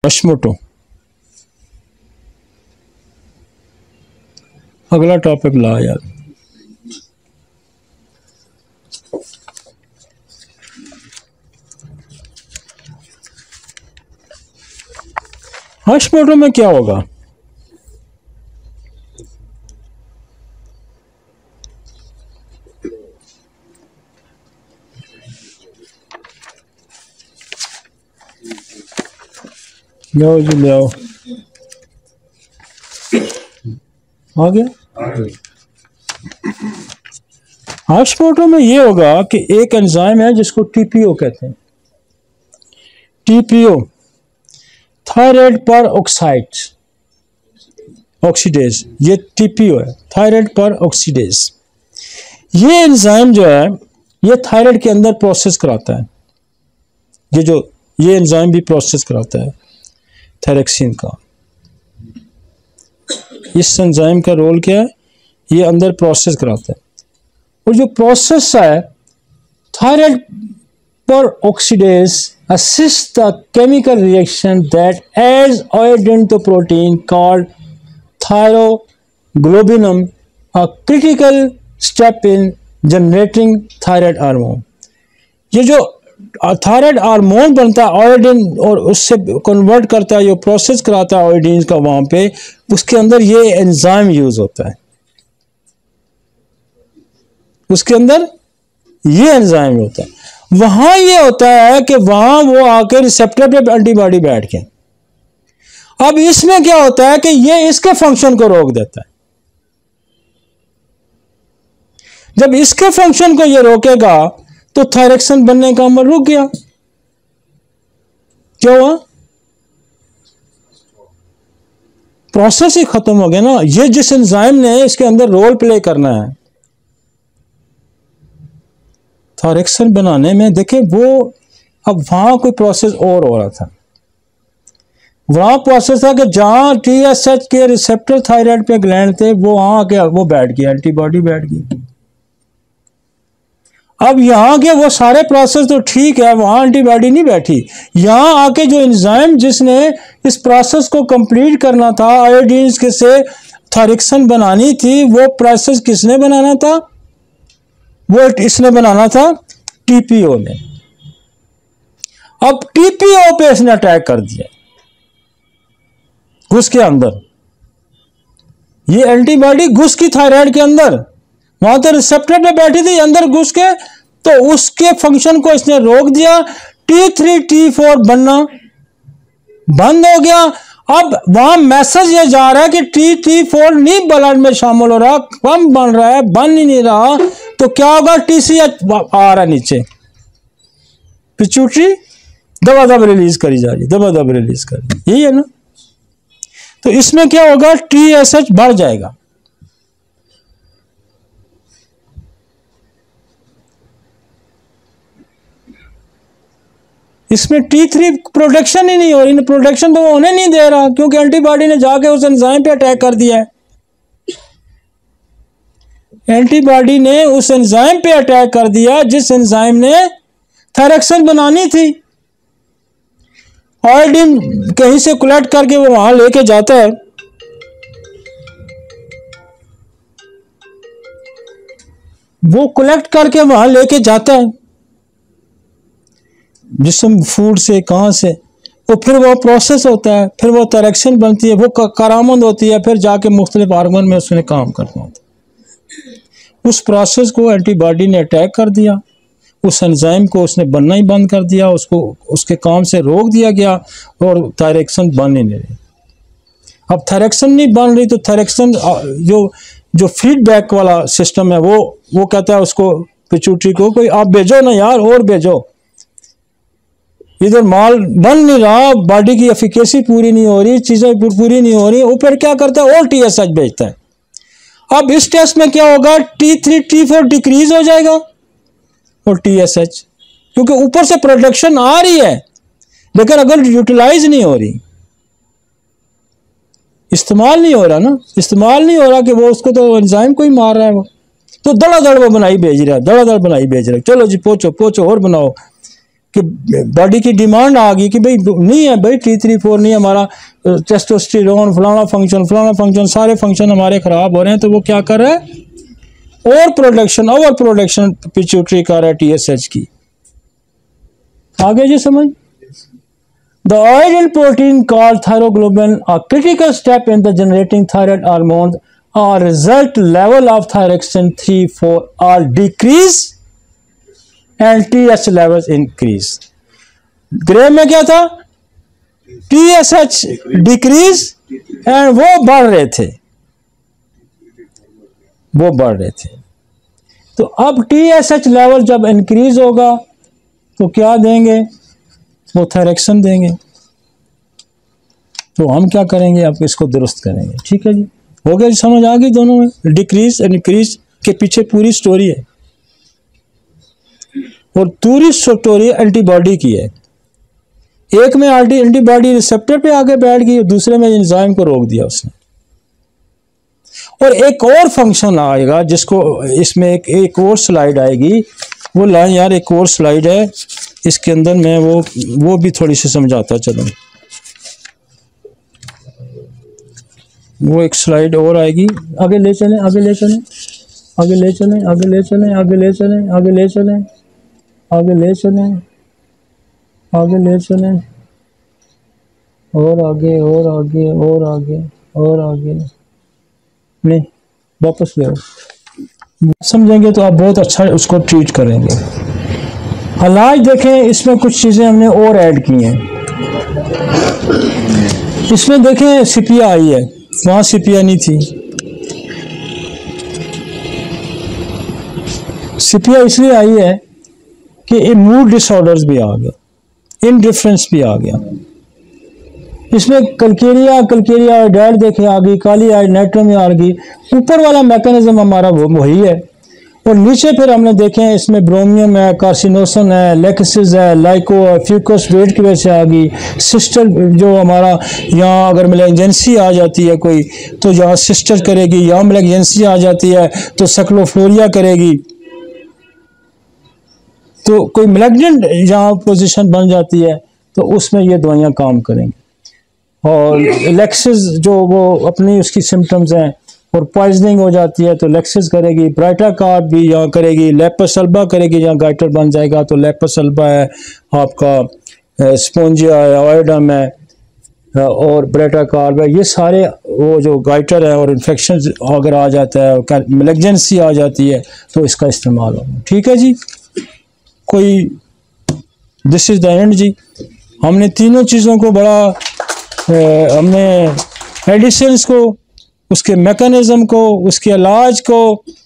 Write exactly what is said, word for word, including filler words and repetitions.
हशमोटो। अगला टॉपिक ला यार। हशमोटो में क्या होगा? जाओ जी ले आओ। आ गया। हशमोटो में ये होगा कि एक एंजाइम है जिसको टीपीओ कहते हैं। TPO thyroid peroxide oxidase, ये टीपीओ है, थायराइड पर ऑक्सीडेज। ये एंजाइम जो है ये थायराइड के अंदर प्रोसेस कराता है। ये जो ये एंजाइम भी प्रोसेस कराता है थायरक्सिन का। इस एंजाइम का रोल क्या है? ये अंदर प्रोसेस कराता है। और जो प्रोसेस है thyroid peroxidase assist the chemical reaction that adds iodine to protein called thyroglobulin, a critical step in generating thyroid hormone। ये जो थायराइड हार्मोन बनता है आयोडीन और उससे कन्वर्ट करता है, जो प्रोसेस कराता है आयोडीन का वहां पे, उसके अंदर ये एंजाइम यूज होता है। उसके अंदर ये एंजाइम होता है। वहां ये होता है कि वहां वो आके रिसेप्टर पे एंटीबॉडी बैठ के, अब इसमें क्या होता है कि ये इसके फंक्शन को रोक देता है। जब इसके फंक्शन को ये रोकेगा तो थायरक्सिन बनने का अमल रुक गया। क्या हुआ? प्रोसेस ही खत्म हो गया ना। ये जिस एंजाइम ने इसके अंदर रोल प्ले करना है थायरक्सिन बनाने में, देखें वो अब वहां कोई प्रोसेस और हो रहा था। वहां प्रोसेस था कि जहां टीएसएच के रिसेप्टर थायराइड पे ग्लैंड थे वो वहां आके वो बैठ गया, एंटीबॉडी बैठ गई। अब यहाँ के वो सारे प्रोसेस तो ठीक है, वहां एंटीबॉडी नहीं बैठी। यहाँ आके जो एंजाइम जिसने इस प्रोसेस को कंप्लीट करना था, आयोडीन के से थायरक्सिन बनानी थी, वो प्रोसेस किसने बनाना था? वो इसने बनाना था टीपीओ ने। अब टीपीओ पे इसने अटैक कर दिया घुस के अंदर। ये एंटीबॉडी घुस की थायराइड के अंदर, वहां तो रिसेप्टर पे बैठी थी, अंदर घुस के तो उसके फंक्शन को इसने रोक दिया। टी थ्री टी फोर बनना बंद हो गया। अब वहां मैसेज ये जा रहा है कि टी टी फोर नहीं ब्लड में शामिल हो रहा, कम बन रहा है, बन ही नहीं रहा, तो क्या होगा? टीसीएच आ रहा नीचे, पिट्यूटरी दबा दब रिलीज करी जा रही, दबा दब रिलीज कर रही, यही है ना। तो इसमें क्या होगा? टीएसएच बढ़ जाएगा। इसमें टी थ्री प्रोटेक्शन ही नहीं हो रही, प्रोटेक्शन तो वो होने नहीं दे रहा क्योंकि एंटीबॉडी ने जाके उस एंजाइम पे अटैक कर दिया है। एंटीबॉडी ने उस एंजाइम पे अटैक कर दिया जिस एंजाइम ने थायरक्सिन बनानी थी। आयोडीन कहीं से कलेक्ट करके वो वहां लेके जाता है, वो कलेक्ट करके वहां लेके जाता है जिस्म फूड से, कहां से, तो फिर वो प्रोसेस होता है, फिर वो थायरक्सिन बनती है, वो कारामंद होती है, फिर जाके मुख्तलिफ हार्मोन में उसने काम करना होता है। उस प्रोसेस को एंटीबॉडी ने अटैक कर दिया, उस एंजाइम को उसने बनना ही बंद कर दिया, उसको उसके काम से रोक दिया गया और थायरक्सिन बन ही नहीं रही। अब थायरक्सिन नहीं बन रही तो थायरक्सिन जो जो फीडबैक वाला सिस्टम है वो वो कहता है उसको पिट्यूटरी को, कोई आप भेजो ना यार, और भेजो, इधर माल बन नहीं रहा, बॉडी की एफिकेसी पूरी नहीं हो रही, चीजें पूरी नहीं हो रही, ऊपर क्या करता है और टीएसएच भेजता है। अब इस टेस्ट में क्या होगा? T three T four decrease हो जाएगा और टीएसएच, क्योंकि ऊपर से प्रोडक्शन आ रही है लेकिन अगर यूटिलाइज नहीं हो रही, इस्तेमाल नहीं हो रहा ना, इस्तेमाल नहीं हो रहा कि वो उसको तो एंजाइम को ही मार रहा है, वो तो दड़ा दड़ वो बनाई भेज रहा है, दड़ा दड़ बनाई भेज रहा है, चलो जी पहुंचो पहुंचो और बनाओ। कि बॉडी की डिमांड आ गई कि भाई नहीं है भाई टी थ्री फोर नहीं, हमारा टेस्टोस्टेरोन फलाना फंक्शन फलाना फंक्शन सारे फंक्शन हमारे ख़राब हो रहे हैं, तो वो क्या कर रहा है, और प्रोडक्शन ओवर प्रोडक्शन पिट्यूटरी कर रहा है टीएसएच की। आगे जी समझ। The ideal protein called thyroglobulin, a critical step in the generating thyroid hormones, or result level of thyroxine three four all decrease and T S H levels increase. ग्रे में क्या था, T S H decrease and वो बढ़ रहे थे, वो बढ़ रहे थे। तो अब T S H लेवल जब इंक्रीज होगा तो क्या देंगे, वो थायरॉक्सिन देंगे। तो हम क्या करेंगे, आप इसको दुरुस्त करेंगे। ठीक है जी, हो गया जी, समझ आ गई दोनों में, डिक्रीज एंड इंक्रीज के पीछे पूरी स्टोरी है, और पूरी स्टोरी एंटीबॉडी की है। एक में आल्टी एंटीबॉडी रिसेप्टर पे आगे बैठ गई, दूसरे में एंजाइम को रोक दिया उसने। और एक और फंक्शन आएगा जिसको इसमें एक एक और स्लाइड आएगी, वो लाइन यार एक और स्लाइड है इसके अंदर, मैं वो वो भी थोड़ी सी समझाता चलूँ। वो एक स्लाइड और आएगी, आगे ले चलें आगे ले चलें आगे ले चलें आगे ले चलें आगे ले चलें आगे ले चलें आगे ले चलें आगे ले चलें और आगे और आगे और आगे और आगे नहीं, वापस ले आओ। समझेंगे तो आप बहुत अच्छा उसको ट्रीट करेंगे। इलाज देखें, इसमें कुछ चीज़ें हमने और ऐड की हैं। इसमें देखें सिपिया आई है, वहाँ सिपिया नहीं थी। सिपिया इसलिए आई है कि मूड डिसऑर्डर्स भी आ गए, इनडिफरेंस भी आ गया। इसमें कलकेरिया कलकेरिया आयोडाइड देखे आ गई, काली आयोड नाइट्रोमी आ गई। ऊपर वाला मैकेनिज्म हमारा वो वही है, और नीचे फिर हमने देखे इसमें ब्रोमियम है, कार्सिनोसन है, लेक्सिस है, लाइको है, फ्यूकस वेट की वजह से आ गई। सिस्टर जो हमारा यहाँ अगर मेलेंजेंसी आ जाती है कोई, तो यहाँ सिस्टर करेगी, यहाँ मेलेंजेंसी आ जाती है तो सक्लोफ्लोरिया करेगी, तो कोई मेलेग्नेंट जहाँ पोजीशन बन जाती है तो उसमें ये दवाइयाँ काम करेंगी। और लेक्सिस जो वो अपनी उसकी सिम्टम्स हैं, और पॉइजनिंग हो जाती है तो लेक्सिस करेगी, ब्राइटाकार्ब भी यहाँ करेगी, लेपसल्बा करेगी, यहाँ गाइटर बन जाएगा तो लेपसल्बा है आपका, स्पोंजिया है, ऑयडम है और ब्राइटाकार्ब है। ये सारे वो जो गाइटर है, और इन्फेक्शन अगर आ जाता है, मेलेग्नेंसी आ जाती है तो इसका इस्तेमाल होगा। ठीक है जी, कोई दिस इज़ द एंड जी। हमने तीनों चीज़ों को बड़ा ए, हमने मेडिसिन्स को, उसके मैकेनिज़्म को, उसके इलाज को